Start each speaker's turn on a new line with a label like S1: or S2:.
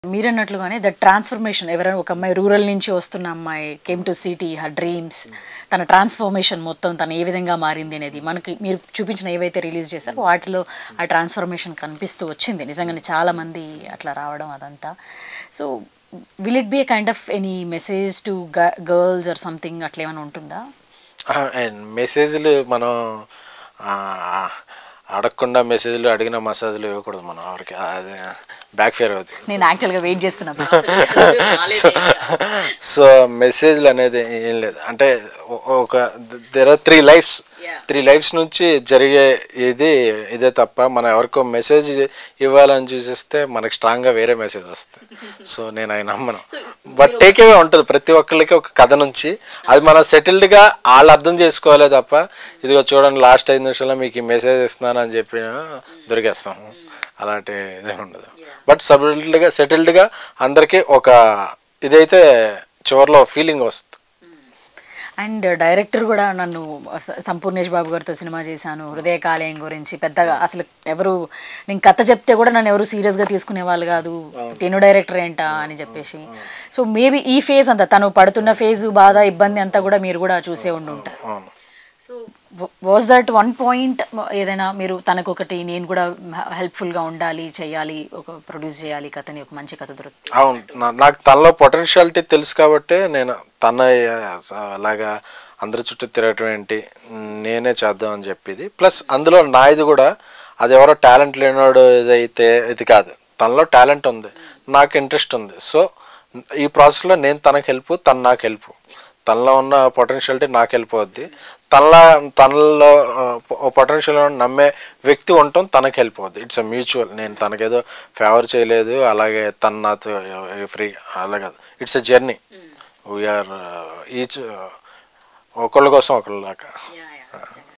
S1: మీరన్నట్లుగానే the transformation ఎవరైనా ఒక అమ్మాయి రూరల్ నుంచి వస్తున్న అమ్మాయి came to city her dreams తన ట్రాన్స్ఫర్మేషన్ మొత్తం తను ఏ విధంగా మారింది అనేది మనకి మీరు చూపించిన ఏవైతే రిలీజ్ చేశారో వాటిలో ఆ ట్రాన్స్ఫర్మేషన్ కనిపిస్తూ వచ్చింది నిజంగానే చాలా మంది అట్లా రావడం అదంతా so will it be a kind of any message to girls or something అట్లా ఏమైనా ఉంటుందా
S2: మెసేజ్లు మనం అడగకుండా మెసేజ్లు అడిగిన మసాజ్లు ఇవ్వకూడదు మనం ఎవరికి అది బ్యాక్ ఫేర్ అవుతుంది
S1: నేను యాక్చువల్గా వెయిట్ చేస్తున్నాను
S2: సో మెసేజ్లు అనేది ఏం లేదు అంటే ఒక దేర్ ఆర్ త్రీ లైఫ్స్ నుంచి జరిగే ఇదే తప్ప మనం ఎవరికో మెసేజ్ ఇవ్వాలని చూసిస్తే మనకి స్ట్రాంగ్గా వేరే మెసేజ్ వస్తుంది సో నేను అవి నమ్మను బట్ టేక్ అవే ఉంటుంది ప్రతి ఒక్కరికి ఒక కథ నుంచి అది మనం సెటిల్డ్గా వాళ్ళు అర్థం చేసుకోవాలే తప్ప ఇదిగో చూడండి లాస్ట్ 5 నిమిషాల్లో మీకు ఈ మెసేజ్ ఇస్తున్నాను అని చెప్పి దొరికేస్తాము అలాంటి ఇదే ఉండదు బట్ సెటిల్డ్గా అందరికీ ఒక ఇదైతే చివరిలో ఫీలింగ్ వస్తుంది
S1: అండ్ డైరెక్టర్ కూడా నన్ను సంపూర్ణేష్ బాబు గారితో సినిమా చేశాను హృదయకాలయం గురించి పెద్దగా అసలు ఎవరు నేను కథ చెప్తే కూడా నన్ను ఎవరు సీరియస్గా తీసుకునే వాళ్ళు కాదు తిను డైరెక్టర్ ఏంటా అని చెప్పేసి సో మేబీ ఈ ఫేజ్ అంతా తను పడుతున్న ఫేజు బాధ ఇబ్బంది అంతా కూడా మీరు కూడా చూసే ఉంటారు so was that one point ఏదైనా మీరు తనకు ఒకటి నేను కూడా హెల్ప్ఫుల్గా ఉండాలి చేయాలి ఒక ప్రొడ్యూస్ చేయాలి కథని ఒక మంచి కథ దొరుకుతుంది
S2: అవును నాకు తనలో పొటెన్షియాలిటీ తెలుసు కాబట్టి నేను తన అలాగా అందరి చుట్టూ తిరగటం ఏంటి నేనే చేద్దాం అని చెప్పేది ప్లస్ అందులో నాది కూడా అది ఎవరో టాలెంట్ లేనివాడు ఇదైతే ఇది కాదు తనలో టాలెంట్ ఉంది నాకు ఇంట్రెస్ట్ ఉంది సో ఈ ప్రాసెస్లో నేను తనకు హెల్ప్ తను నాకు హెల్ప్ తనలో ఉన్న పొటెన్షియాలిటీ నాకు హెల్ప్ అవుద్ది తనలో పొటెన్షియల్ నమ్మే వ్యక్తి ఉండటం తనకు హెల్ప్ అవుద్ది ఇట్స్ అ మ్యూచువల్ నేను తనకేదో ఫేవర్ చేయలేదు అలాగే తన నాతో ఫ్రీ అలాగే it's a journey we are each ఒకళ్ళ కోసం ఒకళ్ళ దాకా